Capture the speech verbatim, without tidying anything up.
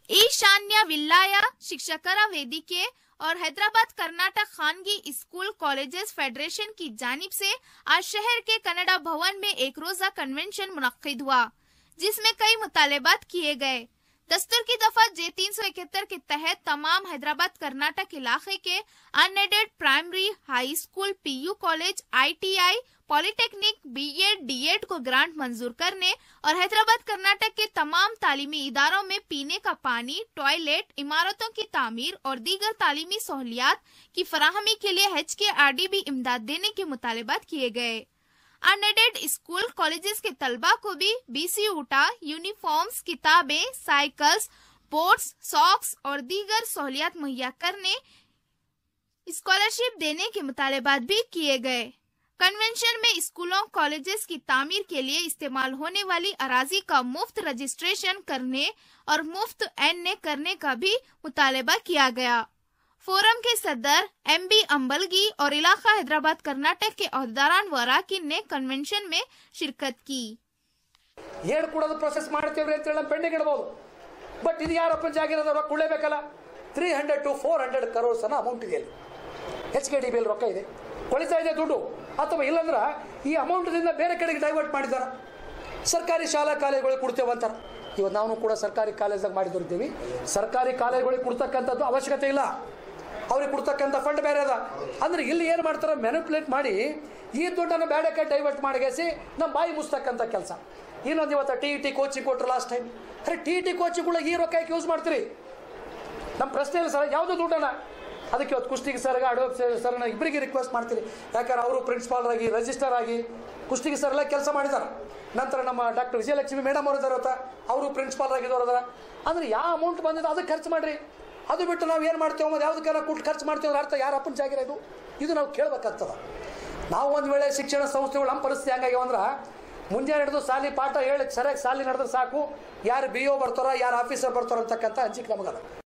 ಈಶಾನ್ಯ ವಿಲ್ಲಾಯ ಶಿಕ್ಷಕರ ವೇದಿಕೆ और हैदराबाद कर्नाटक खानगी स्कूल कॉलेजेस फेडरेशन की जानिब से आज शहर के कनाडा भवन में एक रोजा कन्वेंशन मुनक्किद हुआ, जिसमें कई मुतालबात किए गए। दस्तूर की दफा जे तीन सौ इकहत्तर के तहत तमाम हैदराबाद कर्नाटक इलाके के unaided primary, high school, PU college, ITI, polytechnic, BEd, DEd को ग्रांट मंजूर करने और हैदराबाद कर्नाटक के तमाम तालीमी इदारों में पीने का पानी, टॉयलेट, इमारतों की तामीर और दीगर तालीमी सहूलियात की फराहमी के लिए एच के आर डी बी इमदाद देने के मुतालबात किए गए। अनएडेड स्कूल कॉलेजेस के तलबा को भी बीसी ऊटा, यूनिफॉर्म्स, किताबें, साइकिल्स, बोर्ड्स, सॉक्स और दीगर सहूलियात मुहैया करने, स्कॉलरशिप देने के मुतालबात भी किए गए। कन्वेंशन में स्कूलों कॉलेजेस की तामीर के लिए इस्तेमाल होने वाली अराजी का मुफ्त रजिस्ट्रेशन करने और मुफ्त एन ए करने का भी मुतालबा किया गया। फोरम के सदर एम बी अंबलगी और इलाका हैदराबाद कर्नाटक के अहदेदारान व अराकीन ने कन्वेंशन में शिरकत की। ಏನು ಕೊಡೋದು ಪ್ರೋಸೆಸ್ ಮಾಡ್ತೀವಿ ಅಂತ ಹೇಳಿ ಪೆಂಡಿಂಗ್ ಇಡಬಹುದು, ಬಟ್ ಇದು ಯಾರಪ್ಪ ಜಾಗಿರೋದು ರೊಕ್ಕ ಉಳ್ಳೇಬೇಕಲ್ಲ। Three hundred to four hundred crores ಅನ್ನ ಅಮೌಂಟ್ ಇದೆ, ಎಚ್ ಕೆ ಡಿ ಬಿಲ್ ರೊಕ್ಕ ಇದೆ, ಕೊಳಿತಾ ಇದೆ ದುಡ್ಡು, ಅಥವಾ ಇಲ್ಲಂದ್ರೆ ಈ ಅಮೌಂಟ್ದಿಂದ ಬೇರೆ ಕಡೆಗೆ ಡೈವರ್ಟ್ ಮಾಡಿದ್ದಾರೆ। ಸರ್ಕಾರಿ ಶಾಲಾ ಕಾಲೇಜುಗಳಿಗೆ ಕೊಡ್ತೇವೆ ಅಂತಾರೆ। ಇವತ್ತು ನಾವು ಕೂಡ ಸರ್ಕಾರಿ ಕಾಲೇಜಾಗ ಮಾಡಿದಿರ್ತೀವಿ, ಸರ್ಕಾರಿ ಕಾಲೇಜುಗಳಿಗೆ ಕೊಡ್ತಕ್ಕಂಥದ್ದು ಅವಶ್ಯಕತೆ ಇಲ್ಲ, ಅವ್ರಿಗೆ ಕೊಡ್ತಕ್ಕಂಥ ಫಂಡ್ ಬೇರೆ ಅದ। ಅಂದ್ರೆ ಇಲ್ಲಿ ಏನು ಮಾಡ್ತಾರೆ, ಮ್ಯಾನಿಪುಲೇಟ್ ಮಾಡಿ ಈ ದುಡ್ಡನ್ನು ಬೇಡಕ್ಕೆ ಡೈವರ್ಟ್ ಮಾಡಿಗೆಸಿ ನಮ್ಮ ಬಾಯಿ ಮುಸ್ತಕ್ಕಂಥ ಕೆಲಸ। ಇನ್ನೊಂದು ಇವತ್ತು ಟಿ ಇ ಟಿ ಕೋಚಿಂಗ್ ಕೊಟ್ಟರು ಲಾಸ್ಟ್ ಟೈಮ್, ಅರೆ ಟಿ ಇ ಟಿ ಕೋಚಿಂಗ್ಗಳಿಗೆ ಈ ರೊಕ್ಕ ಯೂಸ್ ಮಾಡ್ತೀರಿ? ನಮ್ಮ ಪ್ರಶ್ನೆ ಇಲ್ಲ ಸರ್, ಯಾವುದು ದುಡ್ಡನ್ನ ಅದಕ್ಕೆ ಇವತ್ತು ಕುಷ್ಟಗಿ ಸರ್ಗೆ ಅಡೋಬ್ ಸರ್ನ ಇಬ್ಬರಿಗೆ ರಿಕ್ವೆಸ್ಟ್ ಮಾಡ್ತೀರಿ, ಯಾಕಂದ್ರೆ ಅವರು ಪ್ರಿನ್ಸಿಪಾಲ್ ಆಗಿ ರಿಜಿಸ್ಟರ್ ಆಗಿ ಕುಷ್ಟಗಿ ಸರ್ ಎಲ್ಲ ಕೆಲಸ ಮಾಡಿದ್ದಾರೆ। ನಂತರ ನಮ್ಮ ಡಾಕ್ಟರ್ ವಿಜಯಲಕ್ಷ್ಮಿ ಮೇಡಮ್ ಅವರು ಇದಾರೆ, ಅವರು ಪ್ರಿನ್ಸಿಪಾಲ್ ಆಗಿದ್ದವ್ರು ಅದಾರ। ಅಂದ್ರೆ ಯಾವ ಅಮೌಂಟ್ ಬಂದಿದೆ ಅದಕ್ಕೆ ಖರ್ಚು ಮಾಡ್ರಿ, ಅದು ಬಿಟ್ಟು ನಾವು ಏನು ಮಾಡ್ತೇವೆ ಮತ್ತು ಯಾವುದಕ್ಕೆಲ್ಲ ಕೊಟ್ಟು ಖರ್ಚು ಮಾಡ್ತೇವೆ ಅಂದ್ರೆ ಅರ್ಥ ಯಾರ ಅಪ್ಪನ ಜಾಗಿರ ಇದು ಇದು ನಾವು ಕೇಳಬೇಕಾಗ್ತದ। ನಾವು ಒಂದು ವೇಳೆ ಶಿಕ್ಷಣ ಸಂಸ್ಥೆಗಳು ನಮ್ಮ ಪರಿಸ್ಥಿತಿ ಹೆಂಗಾಗ್ಯಾವ ಅಂದ್ರೆ, ಮುಂಜಾನೆ ಹಿಡಿದು ಸಾಲಿ ಪಾಠ ಹೇಳಿ ಸರಿಯಾಗಿ ಸಾಲಿ ನಡೆದ್ರೆ ಸಾಕು, ಯಾರು ಬಿ ಒ ಬರ್ತಾರ, ಯಾರು ಆಫೀಸರ್ ಬರ್ತಾರ ಅಂತಕ್ಕಂಥ ಹಂಚಿಕೆ ನಮಗದ।